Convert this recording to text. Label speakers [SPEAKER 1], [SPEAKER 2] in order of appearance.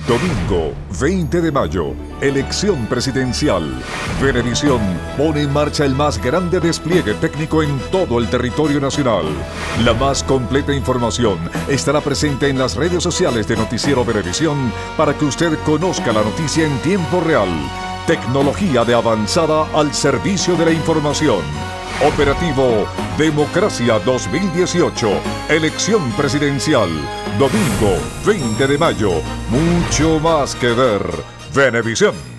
[SPEAKER 1] Domingo 20 de mayo, elección presidencial. Venevisión pone en marcha el más grande despliegue técnico en todo el territorio nacional. La más completa información estará presente en las redes sociales de Noticiero Venevisión para que usted conozca la noticia en tiempo real. Tecnología de avanzada al servicio de la información. Operativo Democracia 2018, elección presidencial, domingo 20 de mayo, mucho más que ver. Venevisión.